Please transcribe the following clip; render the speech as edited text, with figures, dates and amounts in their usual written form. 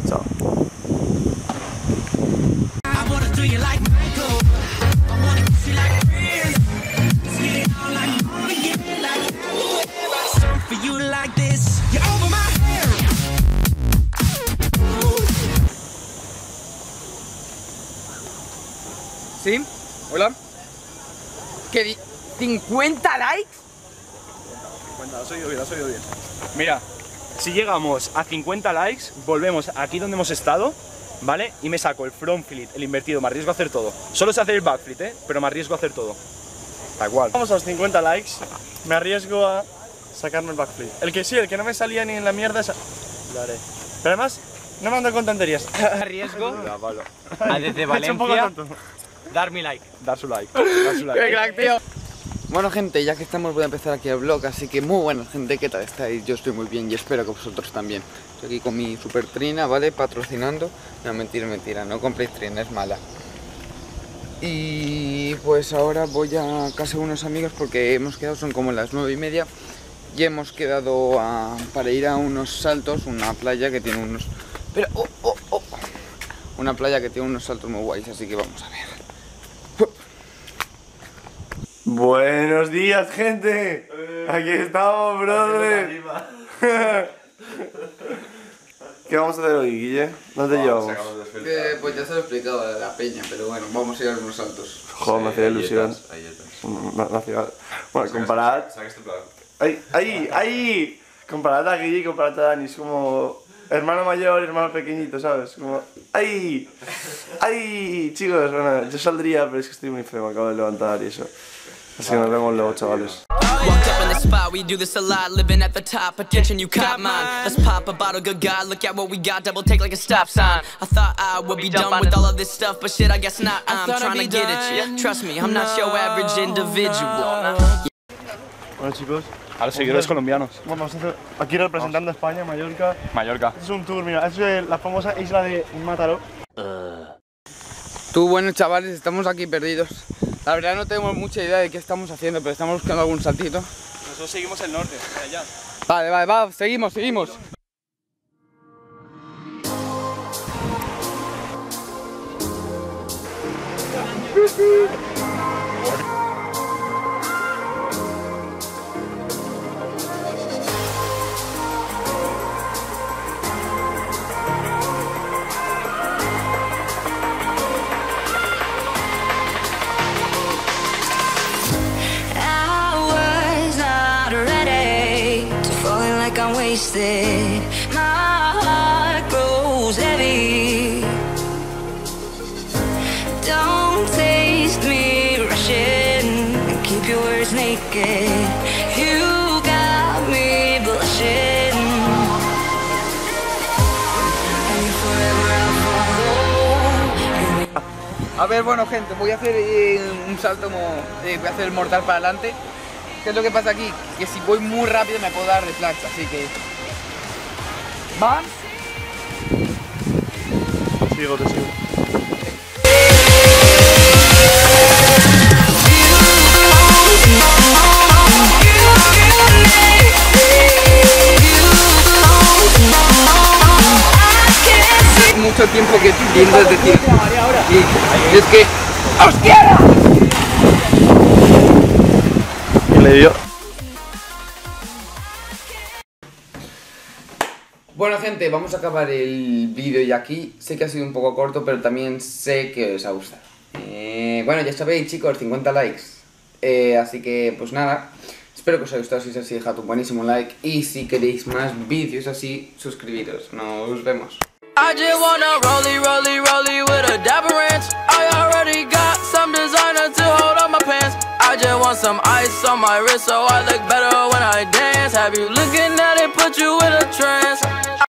Chao. ¿Sí? ¿Hola? ¿Qué? ¿50 likes? 50, has oído bien. Mira, si llegamos a 50 likes, volvemos aquí donde hemos estado, ¿vale? Y me saco el front flip, el invertido, me arriesgo a hacer todo. Solo sé hacer el backflip, pero me arriesgo a hacer todo. Da igual. Vamos a los 50 likes, me arriesgo a sacarme el backflip. El que no me salía ni en la mierda, lo haré. Pero además, no me ando con tonterías. Arriesgo a desde Valencia dar mi like. Dar su like. ¡Qué crack, tío! Bueno, gente, ya que estamos voy a empezar aquí el vlog, así que muy buena gente, ¿qué tal estáis? Yo estoy muy bien y espero que vosotros también. Estoy aquí con mi super trina, ¿vale? Patrocinando. No, mentira, no compréis trina, es mala. Y pues ahora voy a casa de unos amigos porque hemos quedado, son como las 9:30 y hemos quedado para ir a unos saltos, una playa que tiene unos... Pero, una playa que tiene unos saltos muy guays, así que vamos a ver. Buenos días, gente. Aquí estamos, brother. ¿Qué vamos a hacer hoy, Guille? ¿Dónde llevamos? Pues ya se lo he explicado a la peña, pero bueno, vamos a ir a unos saltos. Joder, me hacía ilusión. Bueno, comparad. ¡Ay! Comparad a Guille y comparad a Dani. Es como hermano mayor y hermano pequeñito, ¿sabes? Como ¡ay! Chicos, bueno, yo saldría, pero es que estoy muy feo, me acabo de levantar y eso. Así que nos vemos luego, chavales. Walked up in the spot, we do this a lot, living at the top, attention you caught mine. Let's pop a bottle, good God, look at what we got, double take like a stop sign. I thought I would be done with all of this stuff, but shit, I guess not, I'm trying to get at you. Trust me, I'm not your average individual. Bueno, chicos, A los seguidores colombianos. vamos a hacer aquí representando a España, Mallorca. Mallorca. Este es un tour, mira, es la famosa isla de Mataró. Tú, bueno, chavales, estamos aquí perdidos. La verdad no tenemos mucha idea de qué estamos haciendo, pero estamos buscando algún saltito. Nosotros seguimos el norte, allá. Vale, seguimos. I'm wasted, my heart grows heavy. Don't taste me rushing, keep your words naked. You got me blushing, and forever I'll follow. A ver, bueno, gente, voy a hacer un salto como... voy a hacer el mortal para adelante. ¿Qué es lo que pasa aquí? Que si voy muy rápido me puedo dar de plancha, así que... ¿Va? Te sigo. Mucho tiempo que tiendo es decir... Y es que... ¡Hostia! Le dio. Bueno, gente, vamos a acabar el vídeo ya aquí. Sé que ha sido un poco corto, pero también sé que os ha gustado. Bueno, ya sabéis, chicos, 50 likes. Así que, pues nada. Espero que os haya gustado. Si es así, dejad un buenísimo like. Y si queréis más vídeos así, suscribiros. Nos vemos. I just wanna rollie with a dapper ranch. I already got some designer to hold on my pants. I just want some ice on my wrist so I look better when I dance. Have you looking at it, put you in a trance.